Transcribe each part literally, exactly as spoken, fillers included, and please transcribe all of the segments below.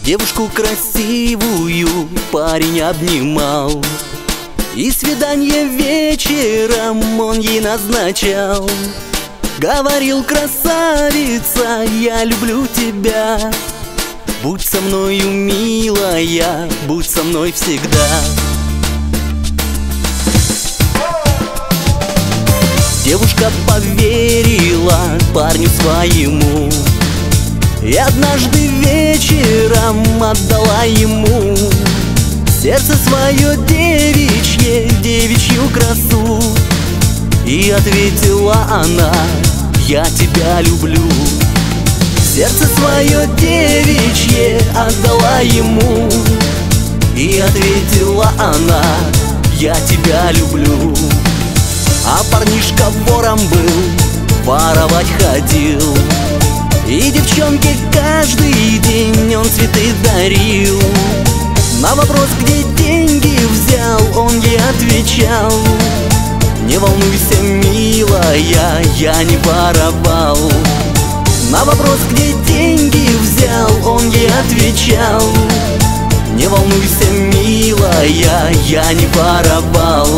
Девушку красивую парень обнимал, и свидание вечером он ей назначал. Говорил: красавица, я люблю тебя, будь со мною, милая, будь со мной всегда. Девушка поверила парню своему и однажды вечером отдала ему сердце свое девичье, девичью красу. И ответила она: я тебя люблю. Сердце свое девичье отдала ему, и ответила она: я тебя люблю. А парнишка вором был, воровать ходил, и девчонке каждый день он цветы дарил. На вопрос, где деньги взял, он ей отвечал: не волнуйся, милая, я не воровал. На вопрос, где деньги взял, он ей отвечал: не волнуйся, милая, я не воровал.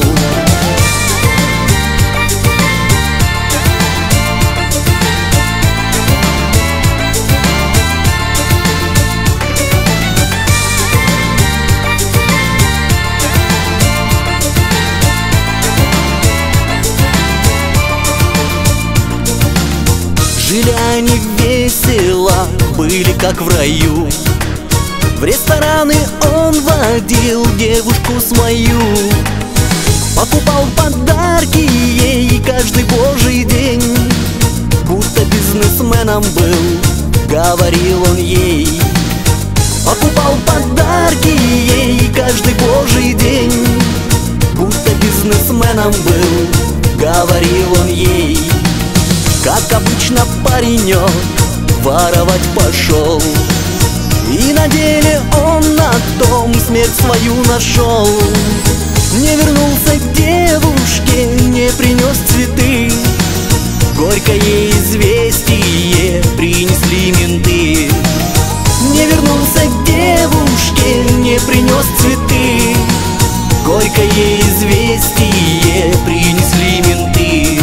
Жили они весело, были как в раю. В рестораны он водил девушку свою, покупал подарки ей каждый божий день. Будто бизнесменом был, говорил он ей. Покупал подарки ей каждый божий день. Будто бизнесменом был, говорил он ей. Как обычно паренек воровать пошел, и на деле он на том смерть свою нашел. Не вернулся к девушке, не принес цветы. Горькое известие принесли менты. Не вернулся к девушке, не принес цветы. Горькое известие принесли менты.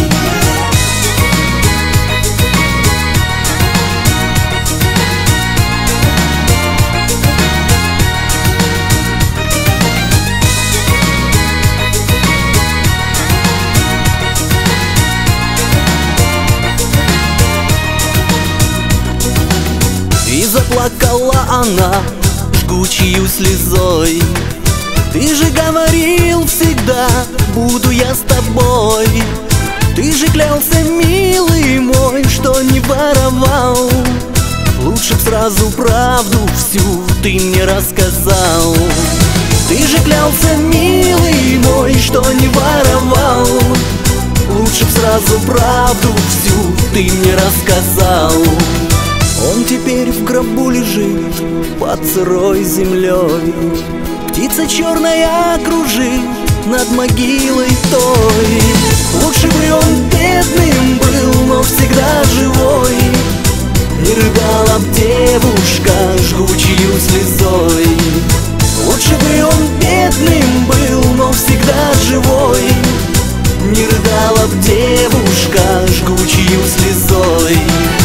И заплакала она жгучей слезой: ты же говорил всегда, буду я с тобой. Ты же клялся, милый мой, что не воровал. Лучше б сразу правду всю ты мне рассказал. Ты же клялся, милый мой, что не воровал. Лучше б сразу правду всю ты мне рассказал. Он теперь в гробу лежит под сырой землей. Птица черная кружит над могилой той. Лучше бы он бедным был, но всегда живой. Не рыдала б девушка жгучей слезой. Лучше бы он бедным был, но всегда живой. Не рыдала б девушка жгучей слезой.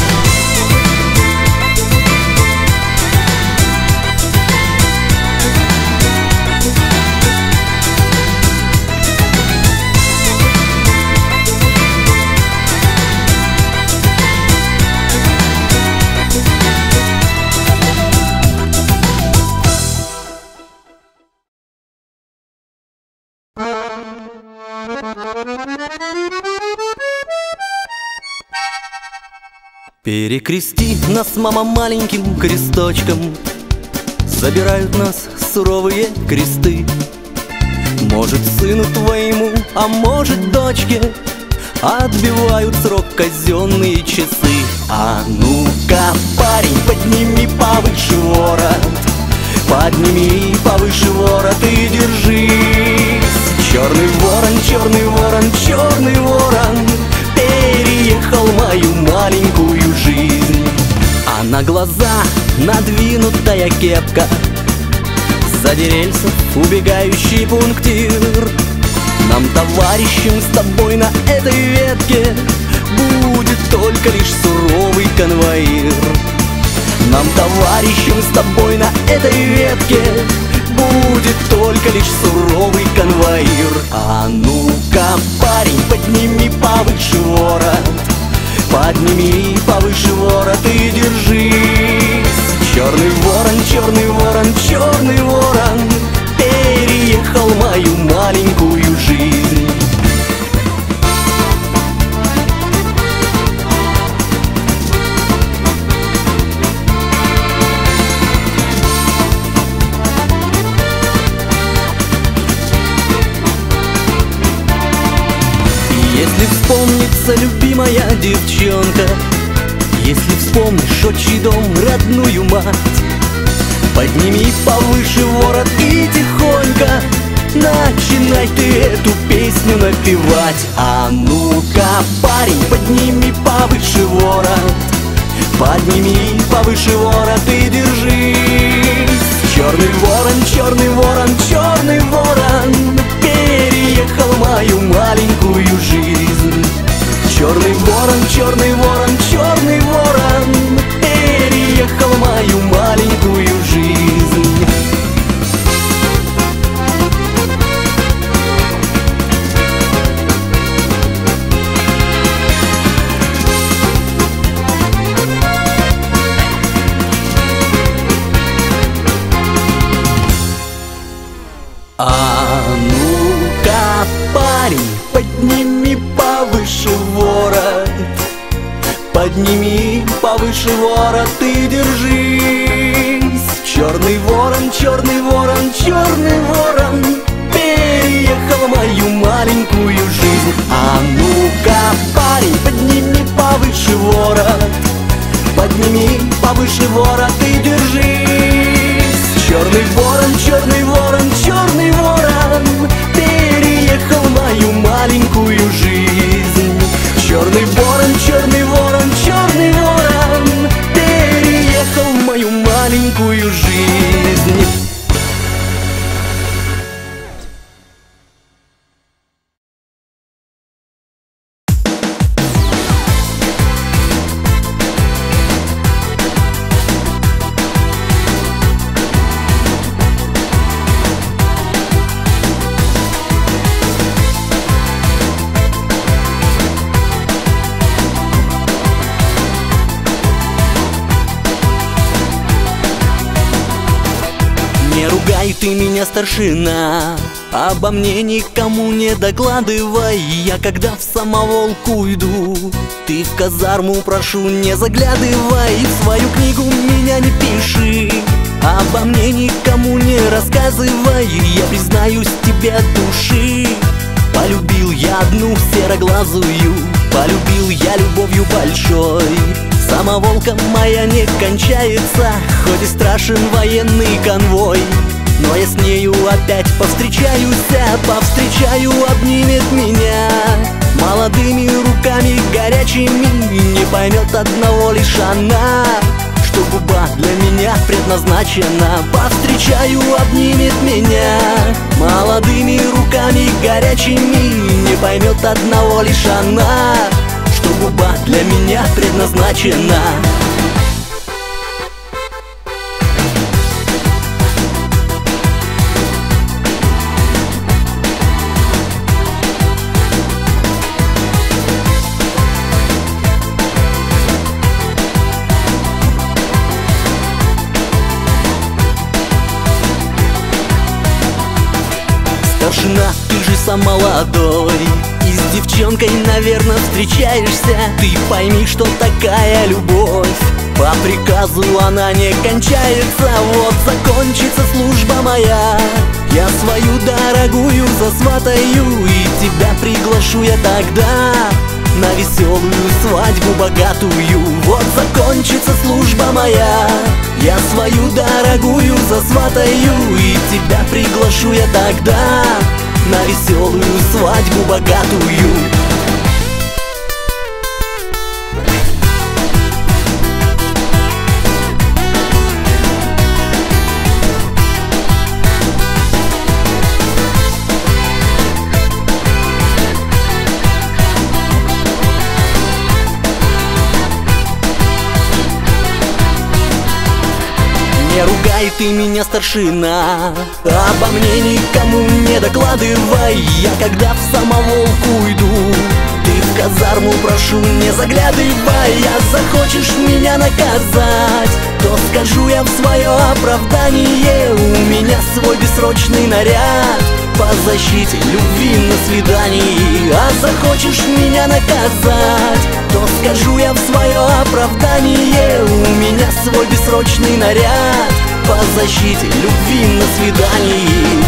Перекрести нас, мама, маленьким кресточком. Забирают нас суровые кресты. Может, сыну твоему, а может, дочке отбивают срок казенные часы. А ну-ка, парень, подними повыше ворот, подними повыше ворот и держись. Черный ворон, черный ворон, черный ворон переехал мою маленькую жизнь. А на На глаза надвинутая кепка, сзади рельсов убегающий пунктир. Нам, товарищам, с тобой на этой ветке будет только лишь суровый конвоир. Нам, товарищам, с тобой на этой ветке будет только лишь суровый конвоир. А ну-ка, парень, подними повыше ворот, подними повыше ворот и держись. Черный ворон, черный ворон, черный ворон переехал мою маленькую жизнь. Если вспомнится любимая девчонка, если вспомнишь отчий дом, родную мать, подними повыше ворот и тихонько начинай ты эту песню напевать. А ну-ка, парень, подними повыше ворот, подними повыше ворот и держись. Черный ворон, черный ворон, черный ворон переехал мою маленькую жизнь. Черный ворон, черный ворон, черный ворон переехал мою маленькую жизнь. А ну-ка, парень, подними повыше ворот, подними повыше ворот и держись. Черный ворон, черный ворон, черный ворон переехал мою маленькую жизнь. А ну-ка, парень, подними повыше ворот, подними повыше ворот и держись. Черный ворон, черный ворон, черный ворон переехал мою маленькую жизнь. Черный ворон, черный ворон, черный ворон переехал мою маленькую жизнь. Ругай ты меня, старшина, обо мне никому не докладывай. Я когда в самоволку иду, ты в казарму, прошу, не заглядывай. В свою книгу меня не пиши, обо мне никому не рассказывай. Я признаюсь тебе от души, полюбил я одну сероглазую, полюбил я любовью большой. Самоволка моя не кончается, хоть и страшен военный конвой. Но я с нею опять повстречаюсь, повстречаю, обнимет меня молодыми руками горячими. Не поймет одного лишь она, что губа для меня предназначена. Повстречаю, обнимет меня молодыми руками горячими. Не поймет одного лишь она, что губа для меня предназначена. Старшина, ты же сам молодой, и с девчонкой, наверное, встречаешься. Ты пойми, что такая любовь по приказу она не кончается. Вот закончится служба моя, я свою дорогую засватаю, и тебя приглашу я тогда на веселую свадьбу богатую. Вот закончится служба моя, я свою дорогую засватаю, и тебя приглашу я тогда на веселую свадьбу богатую. я ругаю, ты меня старшина. Обо мне никому не докладывай, я когда в самоволку уйду, ты в казарму, прошу, не заглядывай. А захочешь меня наказать, то скажу я в свое оправдание: у меня свой бессрочный наряд по защите любви на свидании. А захочешь меня наказать, то скажу я в свое оправдание: у меня свой бессрочный наряд по защите любви на свидании.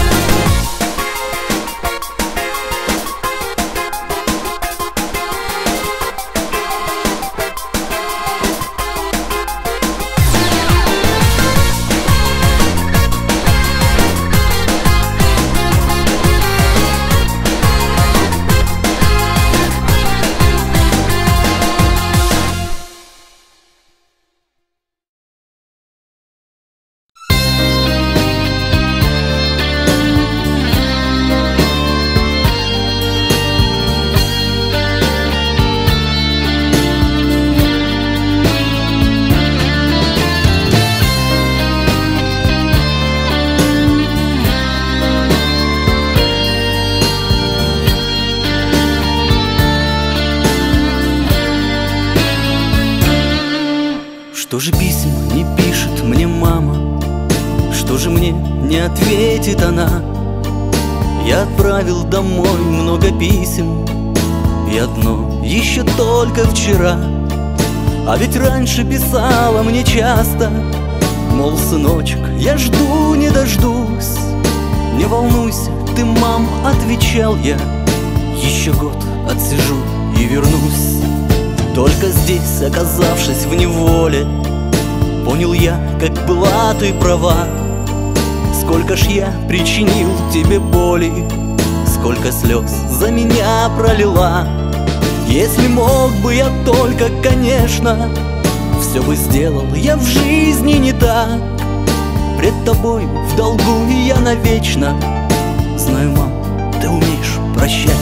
Что же писем не пишет мне мама? Что же мне не ответит она? Я отправил домой много писем, и одно еще только вчера. А ведь раньше писала мне часто, мол, сыночек, я жду не дождусь. Не волнуйся ты, мам, отвечал я, еще год отсижу и вернусь. Только здесь, оказавшись в неволе, понял я, как была ты права. Сколько ж я причинил тебе боли, сколько слез за меня пролила. Если мог бы я только, конечно, все бы сделал я в жизни не так. Пред тобой в долгу я навечно. Знаю, мам, ты умеешь прощать.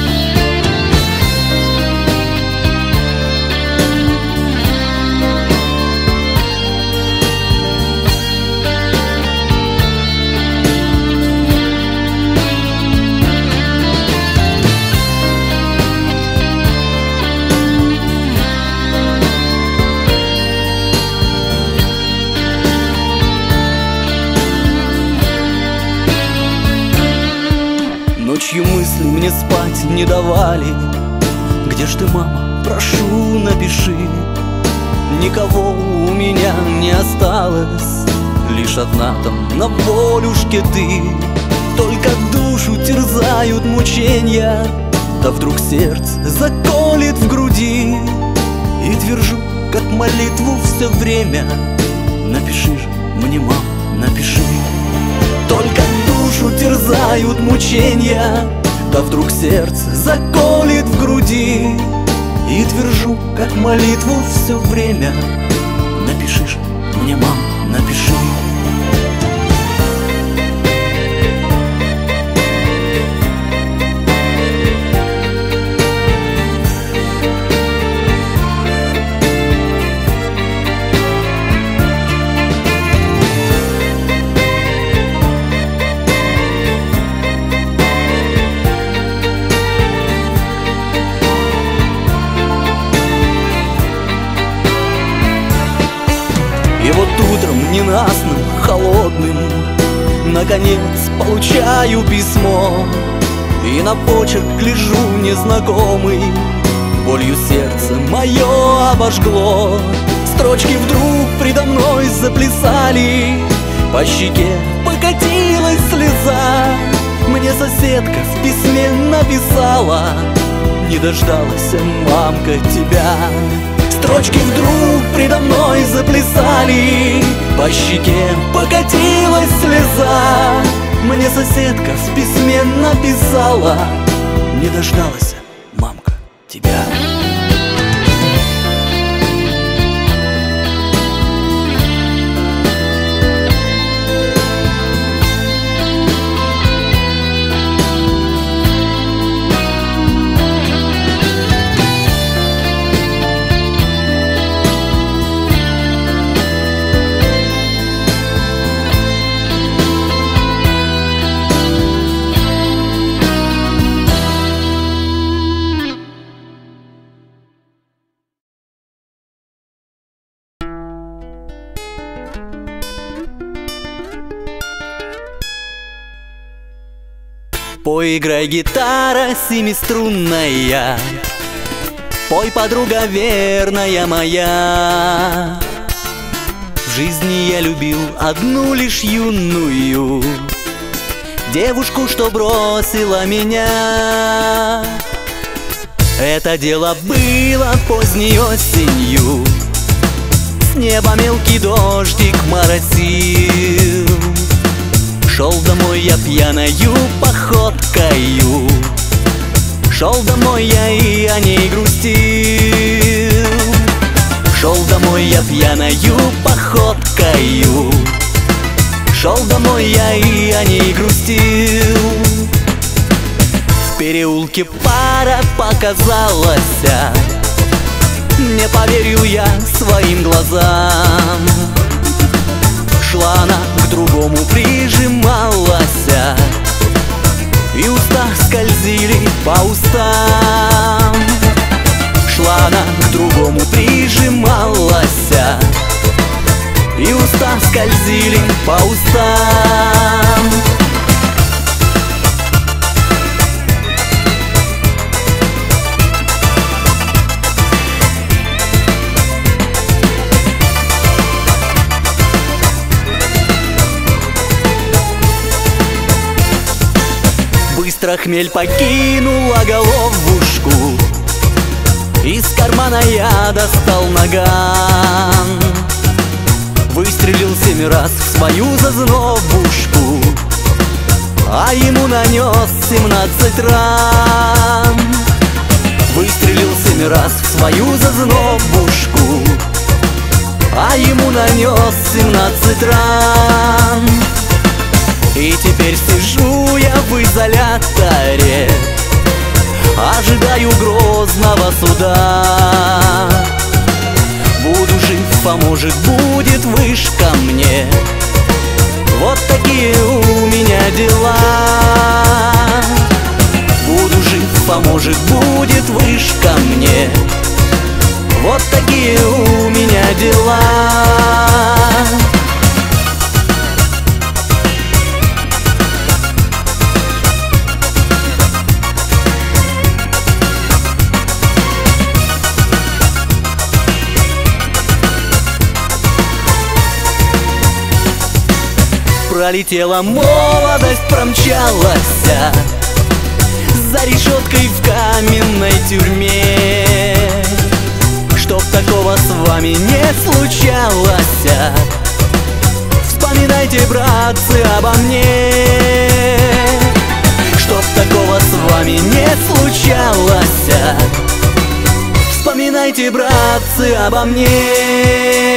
Ночью мысли мне спать не давали. Где ж ты, мама, прошу, напиши. Никого у меня не осталось, лишь одна там на волюшке ты. Только душу терзают мученья, да вдруг сердце заколет в груди. И твержу, как молитву все время: напиши же мне, мам, напиши. Только душу терзают мученья, да вдруг сердце заколет в груди. И твержу, как молитву все время: напиши же мне, мам, напиши. И вот утром ненастным, холодным, наконец получаю письмо. И на почерк гляжу незнакомый, болью сердце мое обожгло. Строчки вдруг предо мной заплясали, по щеке покатилась слеза. Мне соседка в письме написала: не дождалась, мамка, тебя. Строчки вдруг предо мной заплясали, по щеке покатилась слеза. Мне соседка в письме написала: не дождалась, мамка, тебя. Поиграй, гитара семиструнная, пой, подруга верная моя. В жизни я любил одну лишь юную девушку, что бросила меня. Это дело было поздней осенью, с неба мелкий дождик моросил. Шел домой я пьяною походкою, шел домой я и о ней грустил. Шел домой я пьяною походкою, шел домой я и о ней грустил. В переулке пара показалась, не поверил я своим глазам. Шла она к другому, прижималась, и уста скользили по устам. Шла она к другому, прижималась, и уста скользили по устам. Быстро хмель покинула головушку, из кармана я достал наган. Выстрелил семь раз в свою зазнобушку, а ему нанес семнадцать ран. Выстрелил семь раз в свою зазнобушку, а ему нанес семнадцать ран. И теперь сижу я в изоляторе, ожидаю грозного суда. Буду жив, поможет, будет вышка мне. Вот такие у меня дела. Буду жив, поможет, будет вышка мне. Вот такие у меня дела. Пролетела молодость, промчалась за решеткой в каменной тюрьме. Чтоб такого с вами не случалось, вспоминайте, братцы, обо мне. Чтоб такого с вами не случалось, вспоминайте, братцы, обо мне.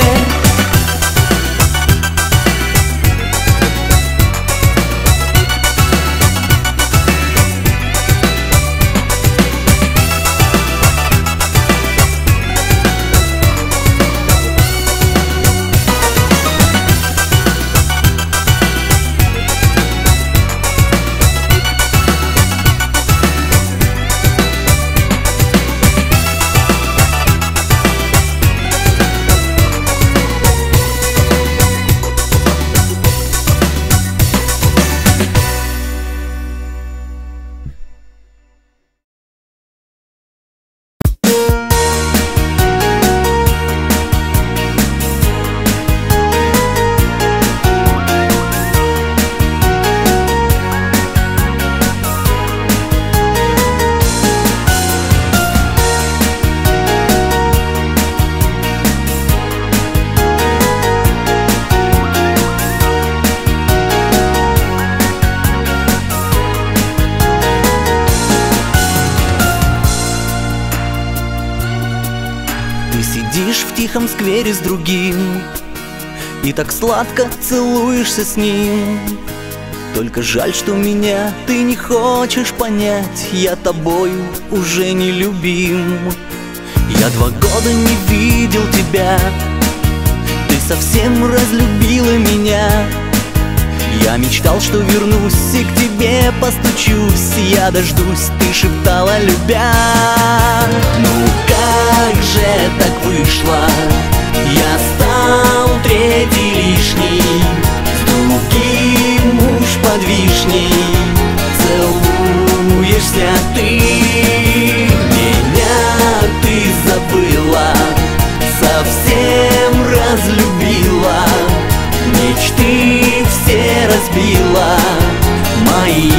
Сидишь в тихом сквере с другим и так сладко целуешься с ним. Только жаль, что меня ты не хочешь понять, я тобою уже не любим. Я два года не видел тебя, ты совсем разлюбила меня. Я мечтал, что вернусь и к тебе постучусь. Я дождусь, ты шептала, любя. Ну как же так вышло? Я стал третий лишний, с другим муж под вишней разбила мои.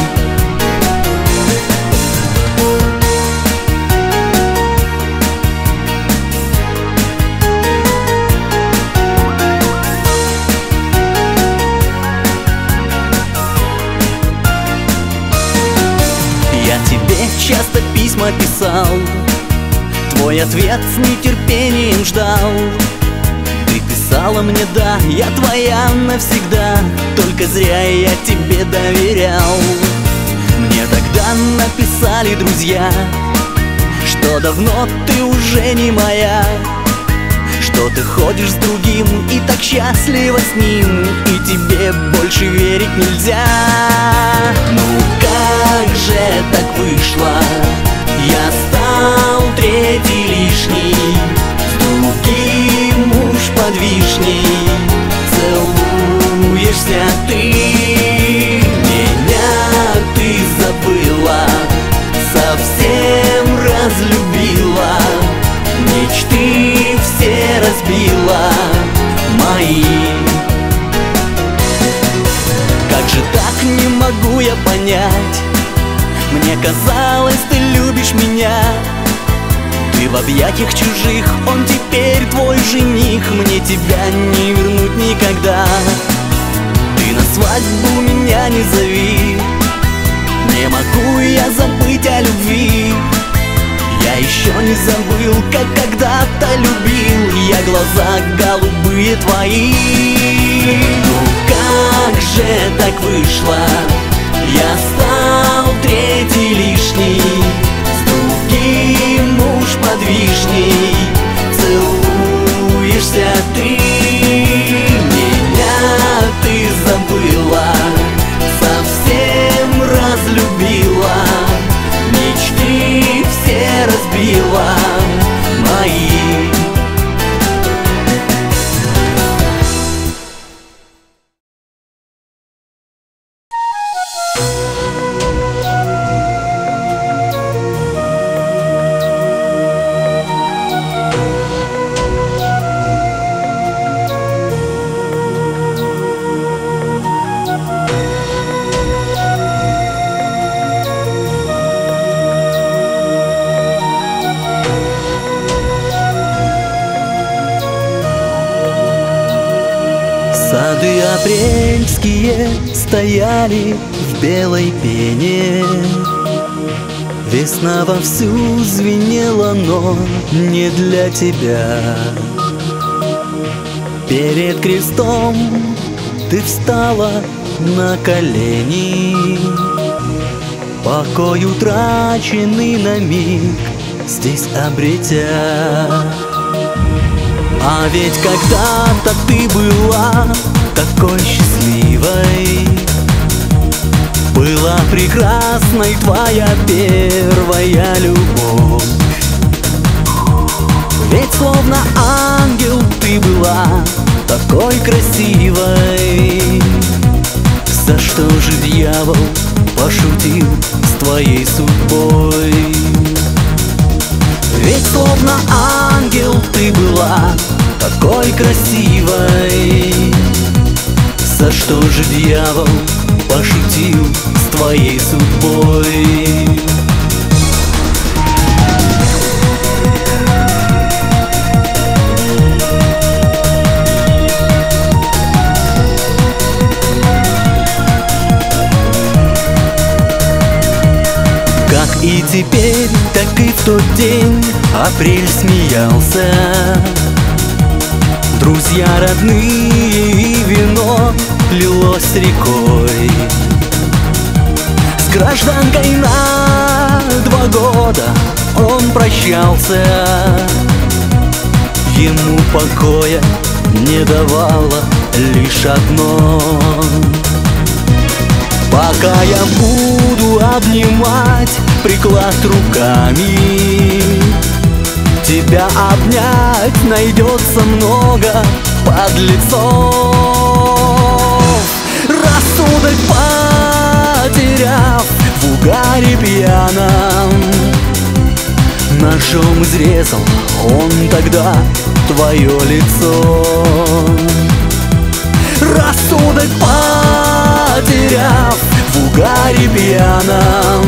Я тебе часто письма писал, твой ответ с нетерпением ждал. Ты писала мне: да, я твоя навсегда, только зря я тебе доверял. Мне тогда написали друзья, что давно ты уже не моя, что ты ходишь с другим и так счастлива с ним, и тебе больше верить нельзя. Ну как же так вышло? Я стал третий лишний, с другим уж подвижней целуешься ты. Меня ты забыла, совсем разлюбила, мечты все разбила мои. Как же так, не могу я понять, мне казалось, ты любишь меня. Ты в объятиях чужих, он теперь твой жених, мне тебя не вернуть никогда. Ты на свадьбу меня не зови, не могу я забыть о любви. Я еще не забыл, как когда-то любил я глаза голубые твои. Ну как же так вышло? Я стал третий лишний, с другим уж подвижней целуешься ты. Меня ты забыла, совсем разлюбила, мечты все разбила мои. Сады апрельские стояли в белой пене, весна вовсю звенела, но не для тебя. Перед крестом ты встала на колени, покой утраченный на миг здесь обретя. А ведь когда-то ты была такой счастливой, была прекрасной твоя первая любовь. Ведь словно ангел ты была такой красивой. За что же дьявол пошутил с твоей судьбой? Ведь словно ангел ты была такой красивой. За что же дьявол пошутил с твоей судьбой? Как и теперь, так и в тот день апрель смеялся. Друзья родные и вино лилось рекой. С гражданкой на два года он прощался. Ему покоя не давало лишь одно: пока я буду обнимать приклад руками, тебя обнять найдется много подлецов. Рассудок потеряв в угаре пьяном, ножом изрезал он тогда твое лицо. Рассудок потеряв потеряв в угаре пьяном.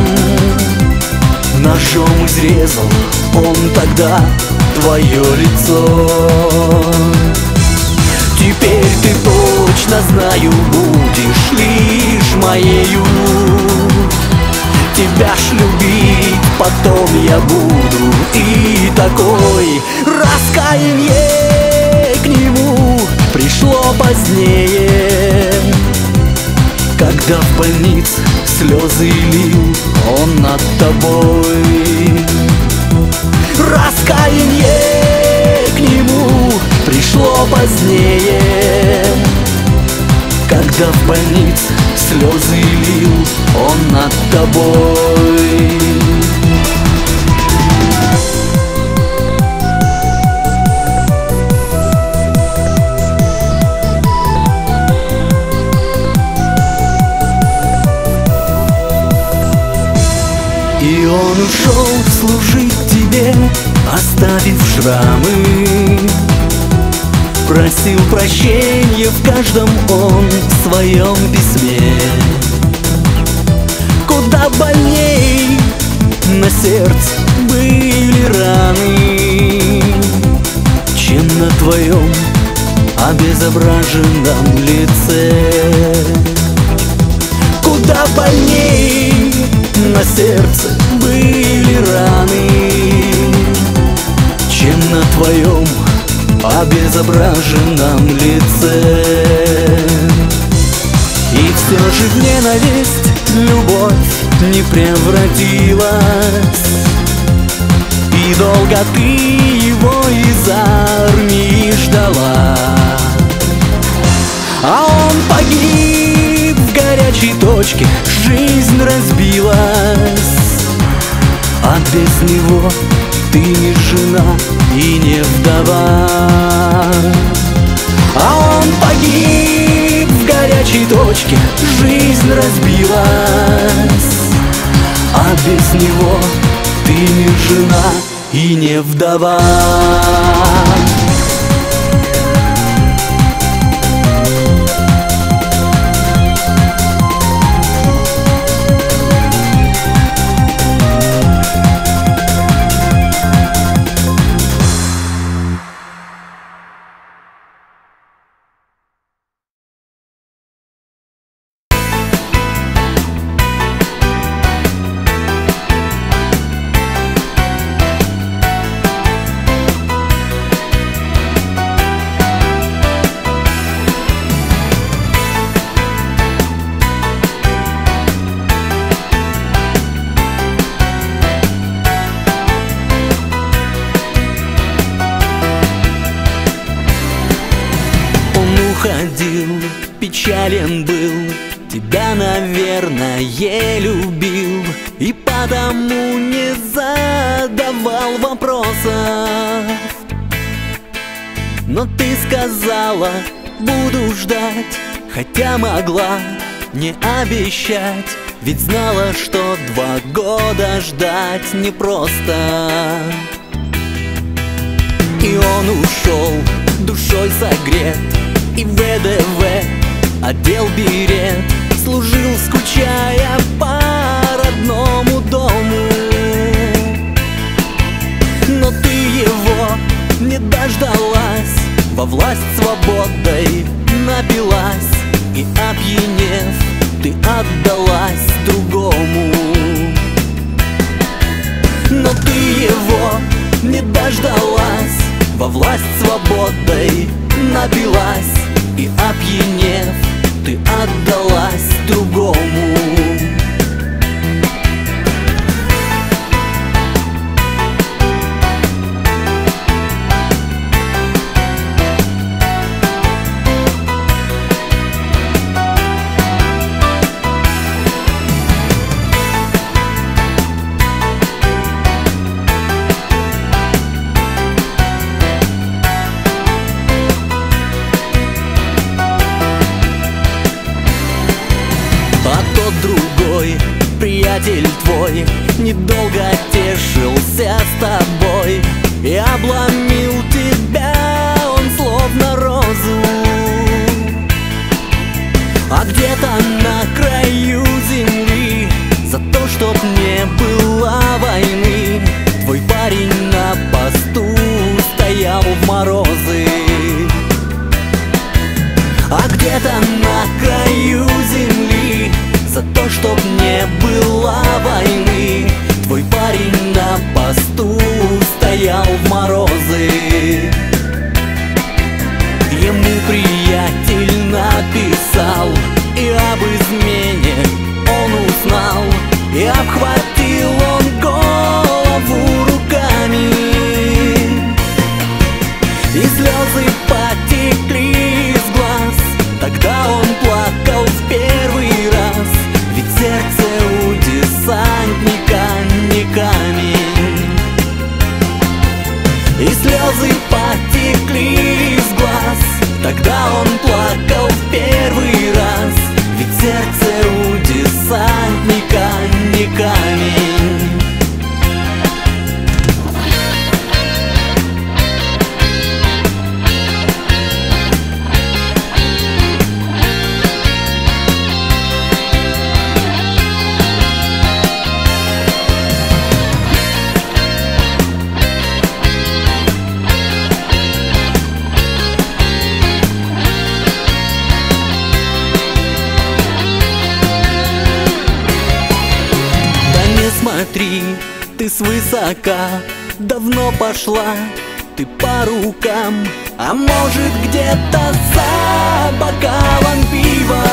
Ножом изрезал он тогда твое лицо. Теперь ты точно, знаю, будешь лишь моею. Тебя ж любить потом я буду, и такой раскаяние к нему пришло позднее, когда в больнице слезы лил он над тобой. Раскаяние к нему пришло позднее, когда в больнице слезы лил он над тобой. И он ушел служить тебе, оставив шрамы. Просил прощения в каждом он своем письме. Куда больней на сердце были раны, чем на твоем обезображенном лице. Куда больней на сердце были раны, чем на твоем обезображенном лице. И все же в ненависть любовь не превратилась, и долго ты его из армии ждала. А он погиб в горячей точке, жизнь разбилась, а без него ты не жена и не вдова. А он погиб в горячей точке, жизнь разбилась, а без него ты не жена и не вдова. Ходил, печален был, тебя, наверное, любил, и потому не задавал вопросов. Но ты сказала, буду ждать, хотя могла не обещать, ведь знала, что два года ждать непросто. И он ушел, душой согрет, и в вэ дэ вэ одел берет, служил, скучая по родному дому. Но ты его не дождалась, во власть свободой напилась, и, опьянев, ты отдалась другому. Но ты его не дождалась, во власть свободой напилась, и, опьянев, ты отдалась другому. посту стоял в морозы. А где-то на краю земли за то, чтоб не было войны, твой парень на посту стоял в морозы. Ему приятель написал, и об измене он узнал, и обхватил он голову руками, и слезы потекли из глаз. Тогда он плакал в первый раз, ведь сердце у десантника не камень. И слезы потекли из глаз. Тогда он плакал в первый раз, ведь сердце у десантника не камень. Смотри, ты свысока давно пошла, ты по рукам, а может где-то за бокалом пива.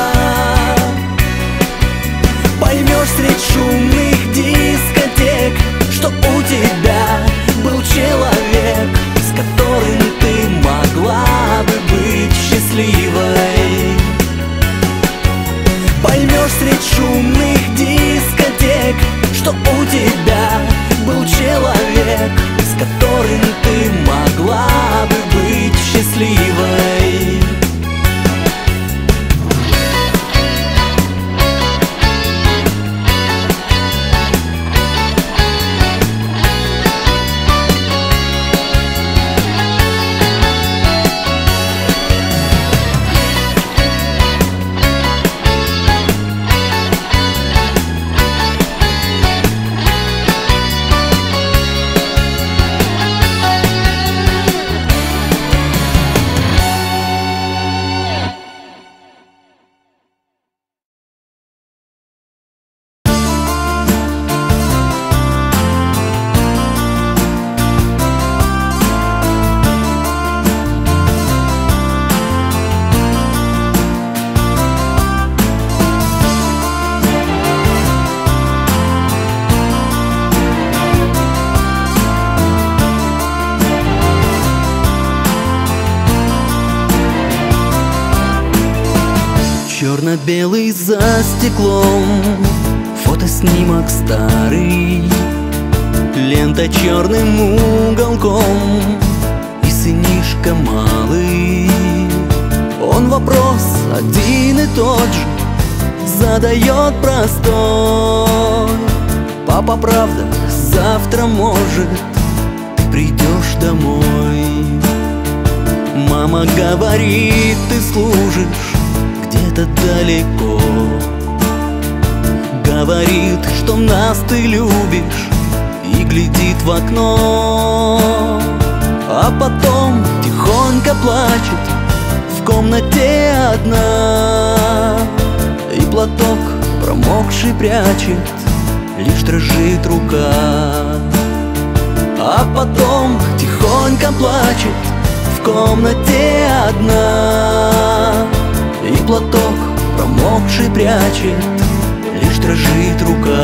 Поймешь средь шумных дискотек, что у тебя был человек, с которым ты могла бы быть счастливой. Поймешь средь шумных дискотек, что у тебя был человек, с которым ты могла бы быть счастливой. Черно-белый за стеклом, фотоснимок старый, лента черным уголком и сынишка малый. Он вопрос один и тот же задает простой: папа, правда, завтра, может, ты придешь домой? Мама говорит, ты служишь где-то далеко, говорит, что нас ты любишь, и глядит в окно. А потом тихонько плачет в комнате одна, и платок промокший прячет, лишь дрожит рука. А потом тихонько плачет в комнате одна, и платок промокший прячет, лишь дрожит рука.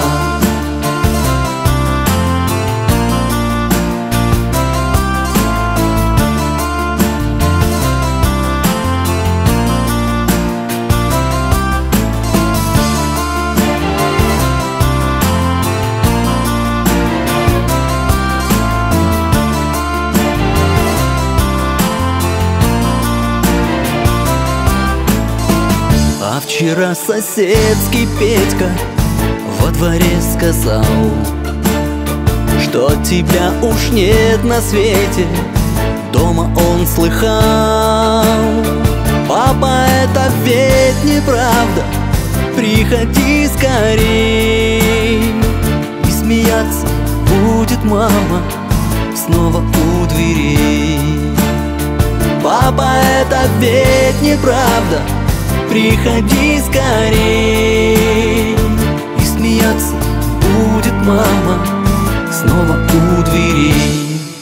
А вчера соседский Петька во дворе сказал, что тебя уж нет на свете. Дома он слыхал: папа, это ведь неправда, приходи скорей. И смеяться будет мама, снова у дверей. Папа, это ведь неправда, приходи скорей. И смеяться будет мама снова у дверей.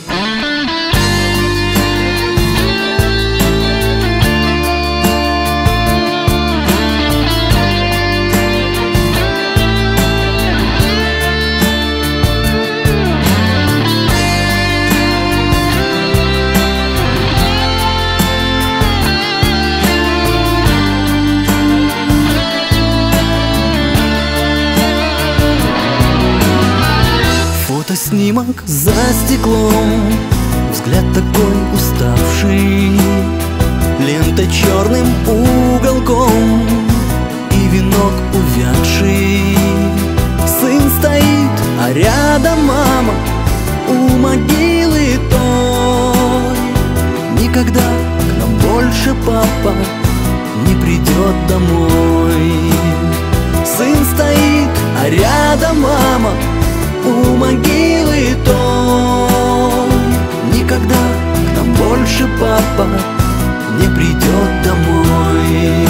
Фотоснимок за стеклом, взгляд такой уставший, лента черным уголком и венок увядший. Сын стоит, а рядом мама у могилы той. Никогда к нам больше папа не придет домой. Сын стоит, а рядом мама у могилы той. Никогда к нам больше папа не придет домой.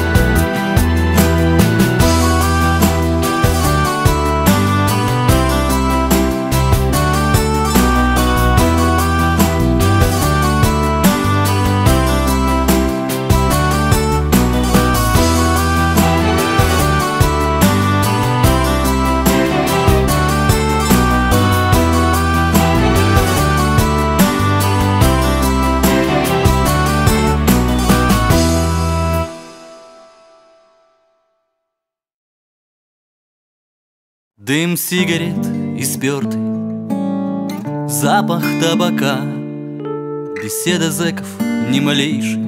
Дым сигарет испертый, запах табака, беседа зэков ни малейшей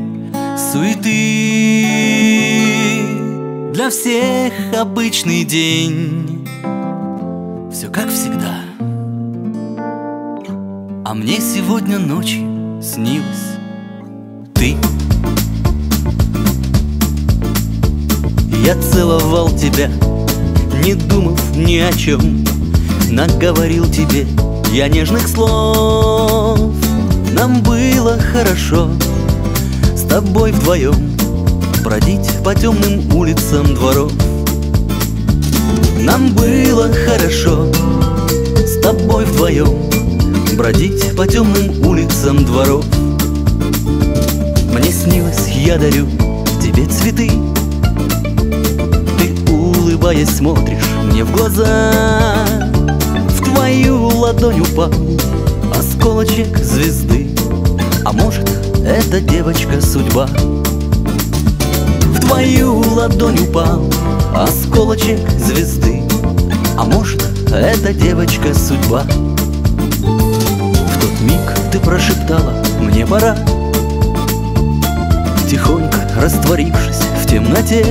суеты. Для всех обычный день, все как всегда. А мне сегодня ночью снилась ты. Я целовал тебя, не думав ни о чем, наговорил тебе я нежных слов. Нам было хорошо с тобой вдвоем бродить по темным улицам дворов. Нам было хорошо с тобой вдвоем бродить по темным улицам дворов. Мне снилось, я дарю тебе цветы, улыбаясь, смотришь мне в глаза. В твою ладонь упал осколочек звезды, а может, это девочка судьба. В твою ладонь упал осколочек звезды, а может, это девочка судьба. В тот миг ты прошептала: мне пора, тихонько растворившись в темноте.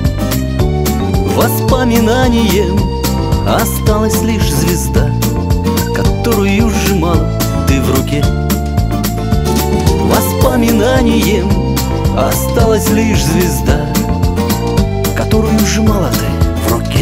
Воспоминанием осталась лишь звезда, которую сжимала ты в руке. Воспоминанием осталась лишь звезда, которую сжимала ты в руке.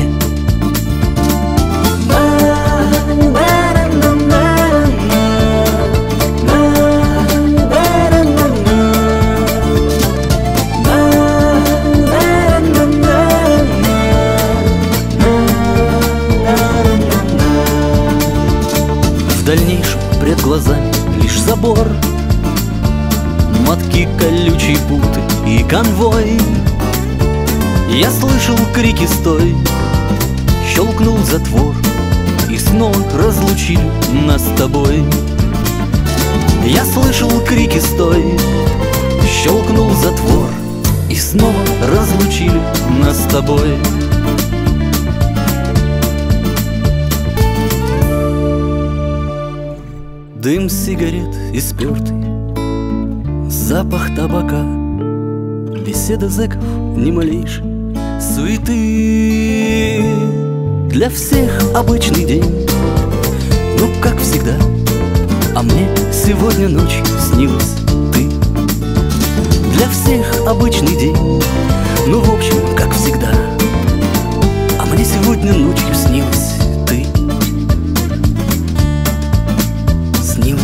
В дальнейшем пред глазами лишь забор, мотки колючей путы и конвой. Я слышал крики «стой!», щелкнул затвор, и снова разлучили нас с тобой. Я слышал крики «стой!», щелкнул затвор, и снова разлучили нас с тобой. Дым сигарет испертый, запах табака, беседа зэков ни малейшей суеты. Для всех обычный день, ну как всегда. А мне сегодня ночью снилась ты. Для всех обычный день, ну в общем как всегда. А мне сегодня ночью снилась ты. Снилась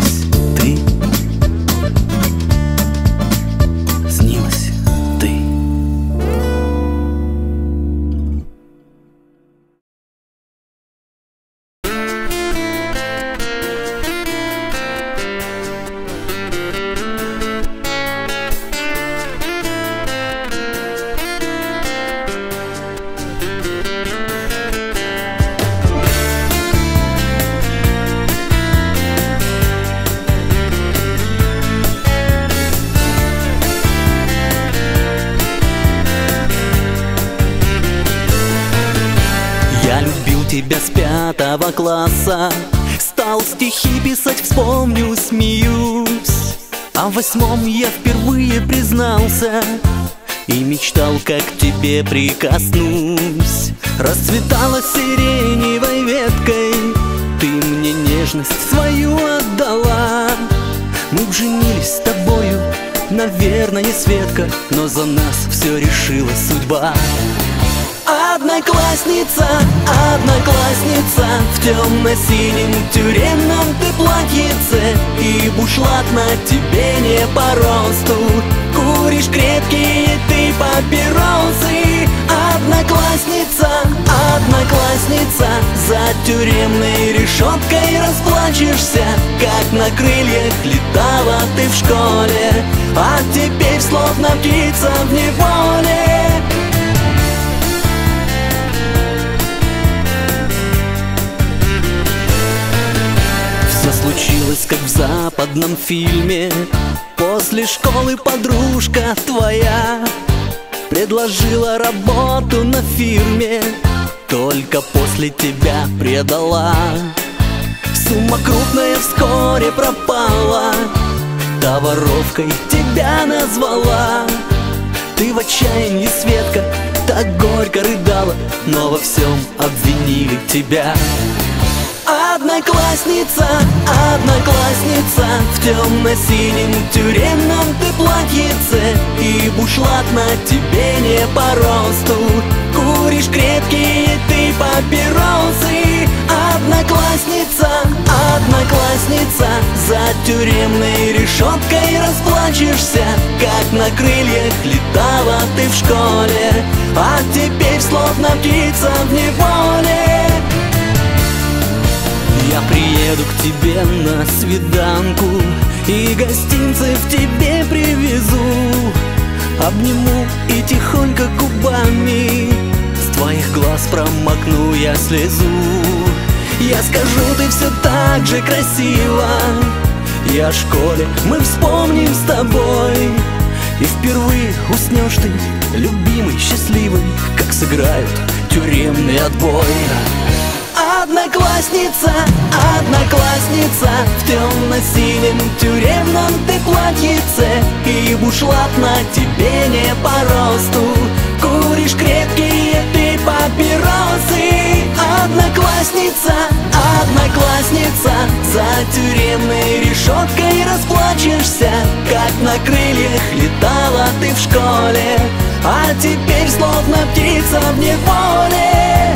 класса. Стал стихи писать, вспомню, смеюсь. А в восьмом я впервые признался и мечтал, как к тебе прикоснусь. Расцветала сиреневой веткой, ты мне нежность свою отдала. Мы б женились с тобою, наверное, Светка, но за нас все решила судьба. Одноклассница, одноклассница, в темно-синем тюремном ты платьице, и бушлат на тебе не по росту. Куришь крепкие ты папиросы. Одноклассница, одноклассница, за тюремной решеткой расплачешься, как на крыльях летала ты в школе, а теперь словно птица в неволе. Случилось, как в западном фильме. После школы подружка твоя предложила работу на фирме, только после тебя предала. Сумма крупная вскоре пропала, та воровкой тебя назвала. Ты в отчаянии, Светка, так горько рыдала, но во всем обвинили тебя. Одноклассница, одноклассница, в темно-синем тюремном ты платьице, и бушлат на тебе не по росту. Куришь крепкие ты папиросы. Одноклассница, одноклассница, за тюремной решеткой расплачешься, как на крыльях летала ты в школе, а теперь словно птица в неволе. Я приеду к тебе на свиданку и гостинцев тебе привезу. Обниму и тихонько губами с твоих глаз промокну я слезу. Я скажу, ты все так же красива, и о школе мы вспомним с тобой. И впервые уснешь ты, любимый, счастливый, как сыграют тюремный отбой. Одноклассница, одноклассница, в темно-синем тюремном ты платьице, и бушлат на тебе не по росту. Куришь крепкие ты папиросы. Одноклассница, одноклассница, за тюремной решеткой расплачешься, как на крыльях летала ты в школе, а теперь словно птица в неволе.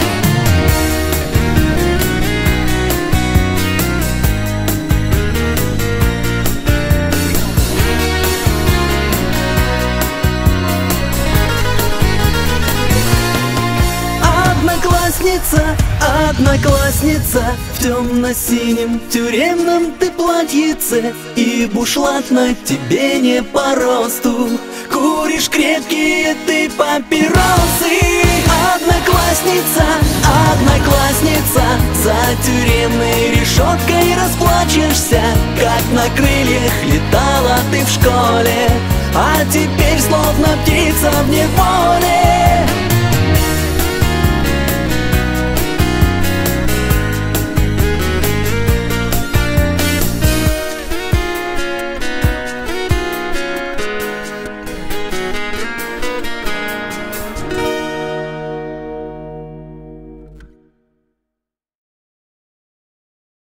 Одноклассница, одноклассница, в темно-синем тюремном ты платьице, и бушлат на тебе не по росту. Куришь крепкие ты папиросы. Одноклассница, одноклассница, за тюремной решеткой расплачешься, как на крыльях летала ты в школе, а теперь словно птица в небо.